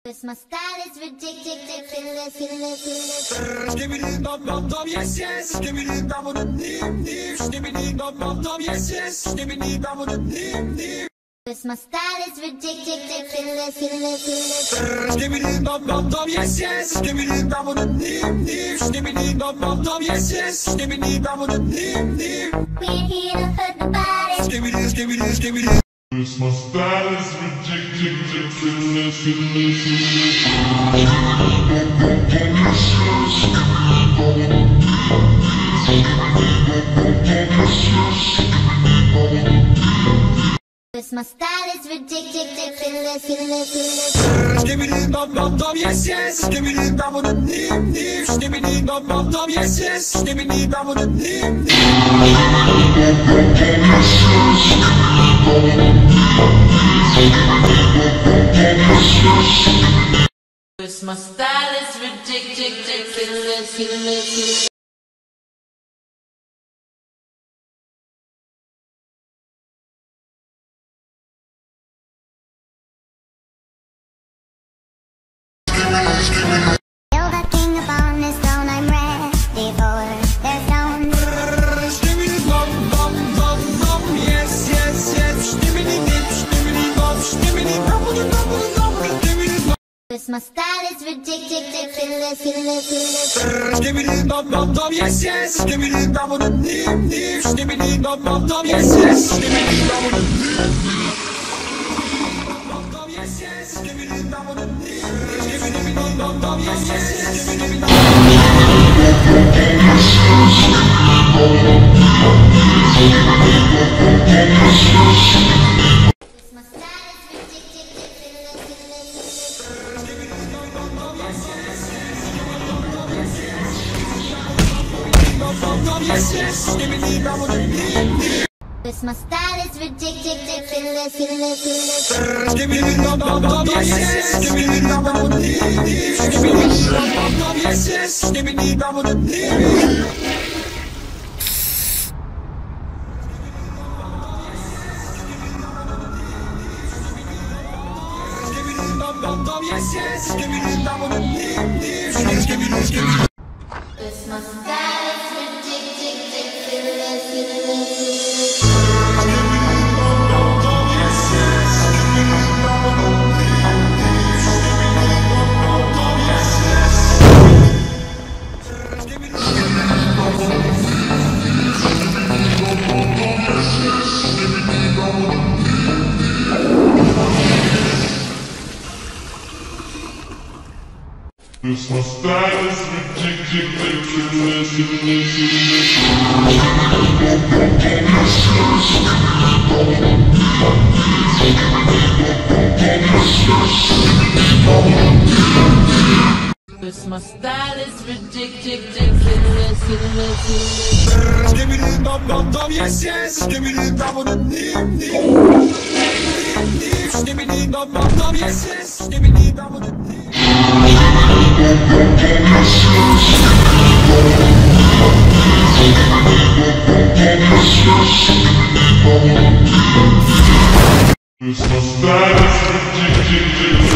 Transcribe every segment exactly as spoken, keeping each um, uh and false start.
'Cause my style is ridiculous, ridiculous. Skibidi dum dum dum, yes yes. Skibidi dum dum dim dim. Skibidi dum dum dum, yes yes. Skibidi dum dum dim dim. 'Cause my style is ridiculous, ridiculous. Skibidi dum dum dum, yes yes. Skibidi dum dum dim dim. Skibidi dum dum dum, yes yes. Skibidi dum dum dim dim. We ain't here to hurt nobody. Skibidi skibidi skibidi. Cause my style is ridiculous, ridiculous. Cause my style is ridiculous, ridiculous. Skibidi dum dum dum, yes yes. Skibidi dum dum dim dim. Skibidi dum dum dum, yes yes. Skibidi dum dum dim dim. Cause my style is ridiculous, ridiculous. You're the king upon this throne, I'm ready for their stone. Skibidi dum dum dum dum, yes yes yes. Skibidi dip, skibidi dum, skibidi dum dum dum dum. Skibidi dum. Cause my style is ridiculous, ridiculous. Skibidi dum dum dum, yes yes. Skibidi dum dum dim dim. Skibidi dum dum dum, yes yes. Skibidi dum dum dim dim. Yes yes. Skibidi dum dum dim dim. Skibidi dum dum dum, yes yes. Skibidi dum dum. My style is ridiculous, Yes yes. Skibidi dum dum dim dim. Cause my style is ridiculous, ridiculous. Skibidi dum dum dum, yes yes. Skibidi dum dum dim dim. Skibidi dum dum dum, yes yes. Skibidi dum dum dim dim. Skibidi dum dum dum, yes yes. Skibidi dum dum dim dim. Skibidi skibidi. Cause my style is ridiculous, ridiculous. Cause my style is ridiculous, ridiculous. Cause my style is ridiculous, ridiculous. Skibidi dum dum dum, yes yes. Skibidi dum dum dim dim. Skibidi dum dum dum, yes yes. Skibidi dum dum dim. Cause my style is ridiculous.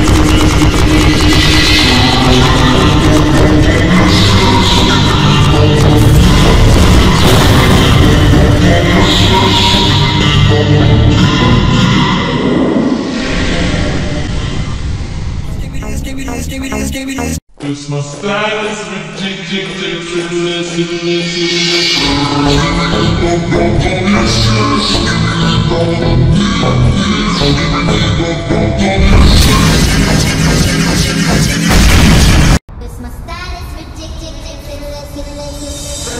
Cause my style is ridiculous, ridiculous. Cause my style is ridiculous, ridiculous.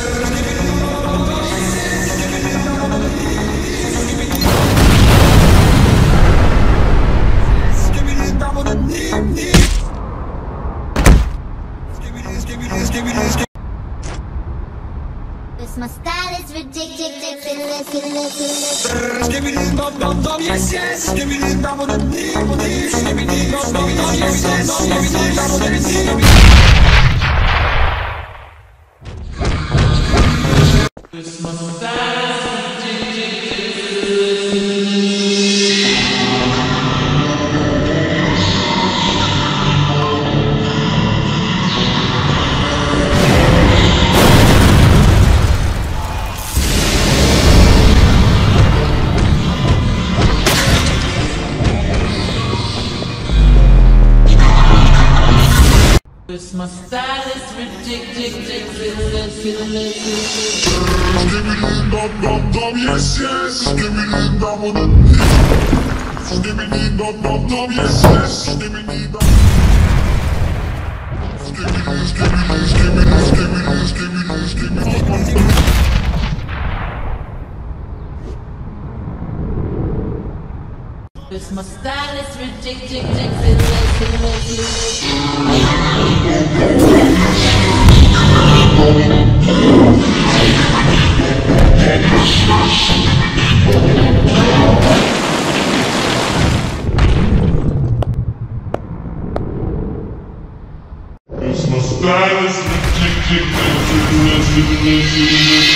Skibidi dum dum dim dim. Skibidi skibidi skibidi skibidi. Cause my style is ridiculous, ridiculous. Skibidi dum dum dum, yes yes. Skibidi dum dum dim dim. Skibidi dum dum dum, yes yes. Skibidi dum dum dim. Cause my style is ridiculous. This my style is ridiculous, ridiculous. Skibidi dum dum dum, yes yes. Skibidi dum dum. Skibidi dum dum dum, yes yes. Skibidi dum. Skibidi skibidi skibidi skibidi skibidi skibidi. This my style is ridiculous. It's my style is ridiculous.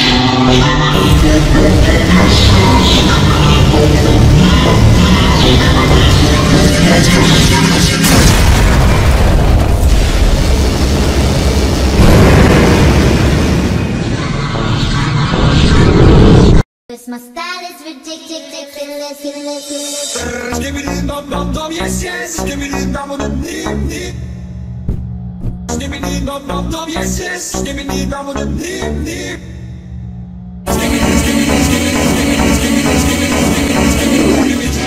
Cause my style is ridiculous, ridiculous. Skibidi dum dum dum, yes yes. Skibidi dum dum dim dim. Skibidi dum dum dum, yes yes. Skibidi dum dum dim dim. Skibidi skibidi skibidi skibidi skibidi skibidi skibidi skibidi.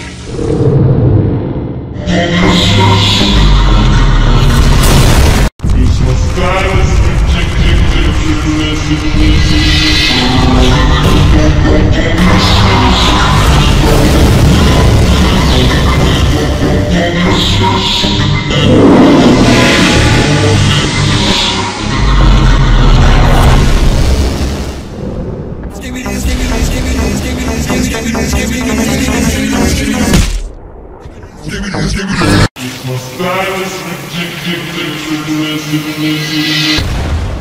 It's my style is ridiculous. Skibidi skibidi skibidi skibidi skibidi skibidi skibidi skibidi. It's my style is ridiculous.